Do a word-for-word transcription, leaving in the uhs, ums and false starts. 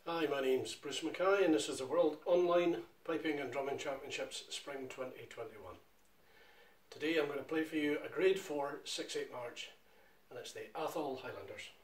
Hi, my name's Bruce Mackay and this is the World Online Piping and Drumming Championships Spring twenty twenty-one. Today I'm going to play for you a Grade four six eight March, and it's the Athol Highlanders.